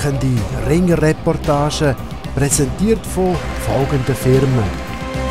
packende Ringerreportagen, präsentiert von folgenden Firmen.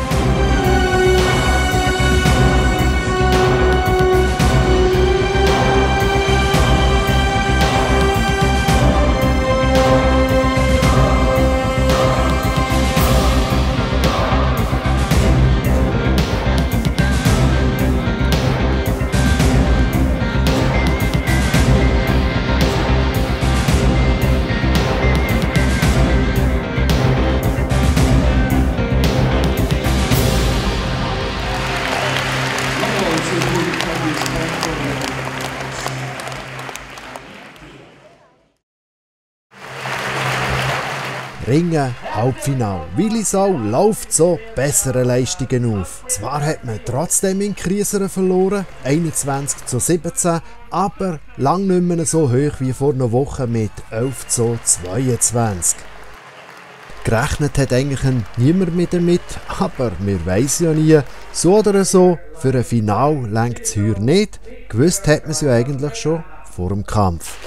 Ringen, Halbfinale. Willisau läuft so bessere Leistungen auf. Zwar hat man trotzdem in Krieseren verloren, 21:17, aber lang nicht mehr so hoch wie vor einer Woche mit 11:22. Gerechnet hat eigentlich niemand mit damit, aber wir weiss ja nie. So oder so, für ein Finale reicht es heuer nicht. Gewusst hat man es ja eigentlich schon vor dem Kampf.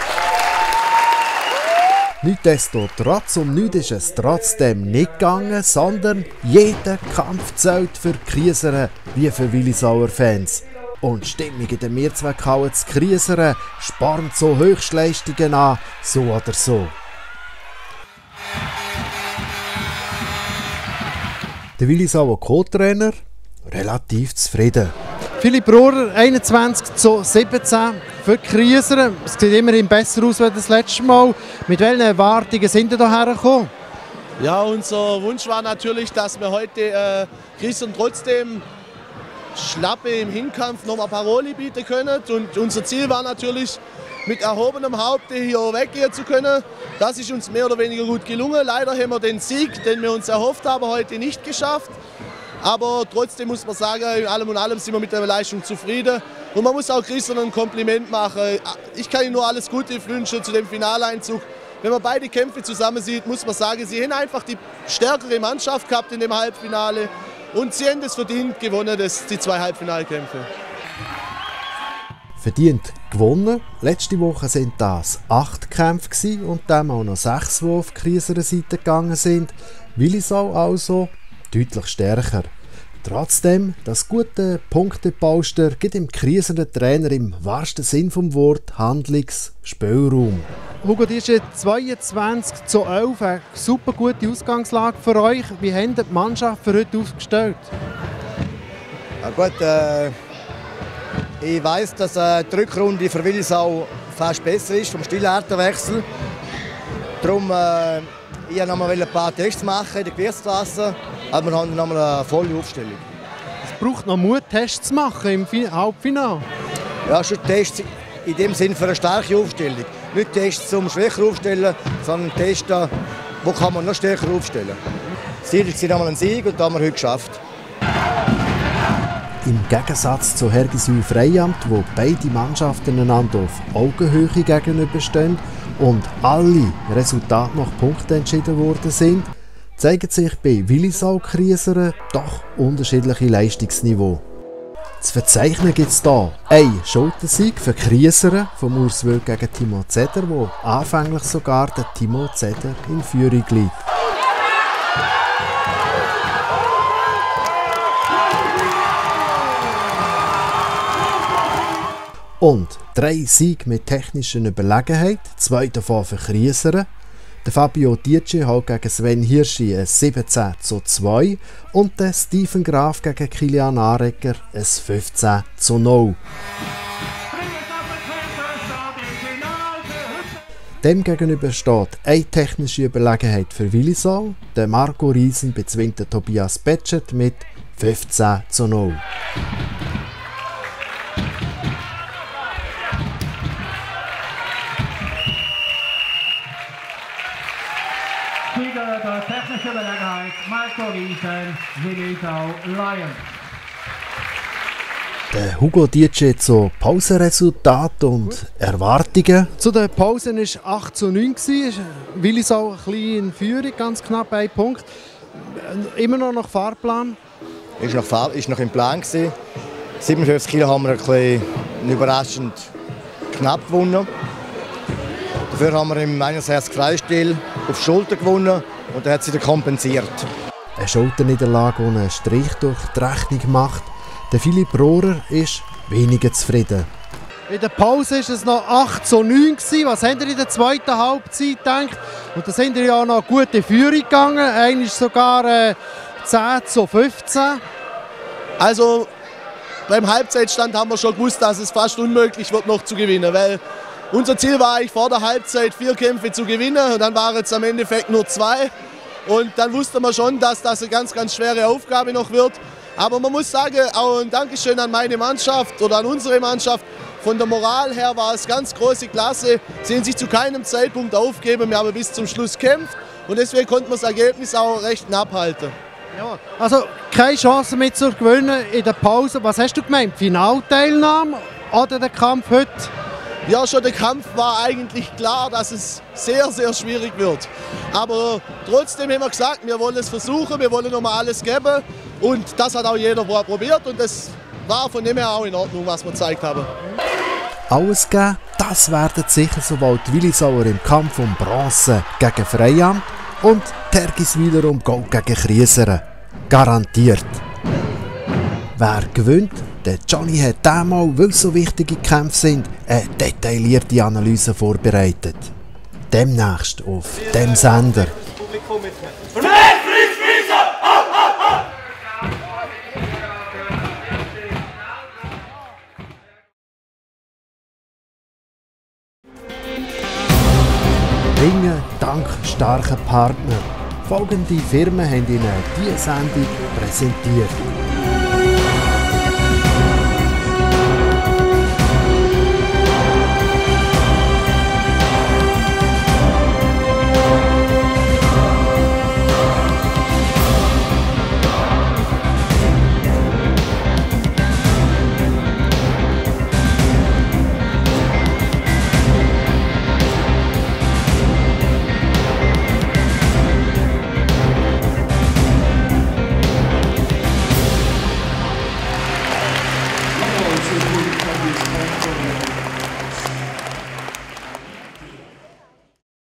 Nichtsdestotrotz und nichts ist es trotzdem nicht gegangen, sondern jeder Kampf zählt für Krieseren wie für Willisauer Fans. Und die Stimmung in der Mehrzweckhalle zu Krieseren spornt so Höchstleistungen an, so oder so. Der Willisauer Co-Trainer relativ zufrieden. Philipp Rohrer, 21:17 für Krieseren. Es sieht immerhin besser aus als das letzte Mal. Mit welchen Erwartungen sind ihr hierher gekommen? Ja, unser Wunsch war natürlich, dass wir heute Krieseren trotzdem Schlappe im Hinkampf nochmal Paroli bieten können. Und unser Ziel war natürlich, mit erhobenem Haupte hier weggehen zu können. Das ist uns mehr oder weniger gut gelungen. Leider haben wir den Sieg, den wir uns erhofft haben, heute nicht geschafft. Aber trotzdem muss man sagen, in allem und allem sind wir mit der Leistung zufrieden. Und man muss auch Krieseren ein Kompliment machen. Ich kann Ihnen nur alles Gute wünschen zu dem Finaleinzug. Wenn man beide Kämpfe zusammen sieht, muss man sagen, sie haben einfach die stärkere Mannschaft gehabt in dem Halbfinale. Und sie haben es verdient gewonnen, die 2 Halbfinalkämpfe. Verdient gewonnen. Letzte Woche waren das 8 Kämpfe und dann auch noch 6, die auf Krieserer Seite gegangen sind. Willisau also deutlich stärker. Trotzdem, das gute Punktepolster gibt dem Krieserer Trainer im wahrsten Sinn vom Wort Handlungsspielraum. Hugo, die ist jetzt 22:11, eine super gute Ausgangslage für euch. Wie haben die Mannschaft für heute aufgestellt? Ja gut, ich weiss, dass die Rückrunde für Willisau fast besser ist, vom Stillhärtewechsel. Darum ich wollte noch mal ein paar Tests machen in der Gewichtsklasse, aber wir haben noch mal eine volle Aufstellung. Es braucht noch Mut, Tests zu machen im Halbfinale. Ja, schon Tests in dem Sinn für eine starke Aufstellung. Nicht Tests zum schwächer aufstellen, sondern Tests, wo kann man noch stärker aufstellen. Das Ziel ist noch mal ein Sieg und das haben wir heute geschafft. Im Gegensatz zu Hergiswil Freiamt, wo beide Mannschaften einander auf Augenhöhe gegenüberstehen und alle Resultate nach Punkten entschieden worden sind, zeigen sich bei Willisau Krieseren doch unterschiedliche Leistungsniveau. Zu verzeichnen gibt es hier einen Schultersieg für Krieseren vom Urs Wild gegen Timo Zeder, wo anfänglich sogar der Timo Zeder in Führung liegt. Und 3 Siege mit technischer Überlegenheit, 2 davon für Krieseren. Der Fabio Dietschi hat gegen Sven Hirschi ein 17:2 und der Steven Graf gegen Kilian Arecker ein 15:0. Dem gegenüber steht eine technische Überlegenheit für Willisau. Der Marco Riesen bezwingt den Tobias Betschert mit 15:0. Sieger der technischen Überlegenheit, Marco Riesen, Willisau Lions. Der Hugo Dietschi zu Pausenresultat und Erwartungen. Zu der Pause war es 8:9. Willisau ein bisschen in Führung, ganz knapp 1 Punkt. Immer noch nach Fahrplan? Ist noch im Plan gewesen. 57 Kilo haben wir ein bisschen überraschend knapp gewonnen. Der Dafür haben wir im 61 Freistil auf die Schulter gewonnen und er hat sie wieder kompensiert. Eine Schulterniederlage, die einen Strich durch die Rechnung macht. Der Philipp Rohrer ist weniger zufrieden. In der Pause war es noch 8:9. Was habt ihr in der zweiten Halbzeit gedacht? Und da sind ihr ja noch gut in Führung gegangen. Einmal sogar 10:15. Also beim Halbzeitstand haben wir schon gewusst, dass es fast unmöglich wird, noch zu gewinnen. Weil unser Ziel war eigentlich vor der Halbzeit 4 Kämpfe zu gewinnen. Und dann waren es am Endeffekt nur 2. Und dann wusste man schon, dass das eine ganz, ganz schwere Aufgabe noch wird. Aber man muss sagen, auch ein Dankeschön an meine Mannschaft oder an unsere Mannschaft. Von der Moral her war es ganz große Klasse. Sie haben sich zu keinem Zeitpunkt aufgeben. Wir haben bis zum Schluss gekämpft. Und deswegen konnten wir das Ergebnis auch recht knapp halten. Ja, also keine Chance mehr zu gewinnen in der Pause. Was hast du gemeint? Finalteilnahme oder der Kampf heute? Ja, schon der Kampf war eigentlich klar, dass es sehr, sehr schwierig wird. Aber trotzdem haben wir gesagt, wir wollen es versuchen, wir wollen nochmal alles geben. Und das hat auch jeder probiert und das war von dem her auch in Ordnung, was wir gezeigt haben. Alles geben, das werden sicher sowohl die Willisauer im Kampf um Bronze gegen Freiamt und Tergiswiler um Gold gegen Krieseren. Garantiert. Wer gewinnt? Der Johnny hat diesmal, weil es so wichtige Kämpfe sind, eine detaillierte Analyse vorbereitet. Demnächst auf dem Sender. Ringen dank starken Partnern. Folgende Firmen haben Ihnen diese Sendung präsentiert.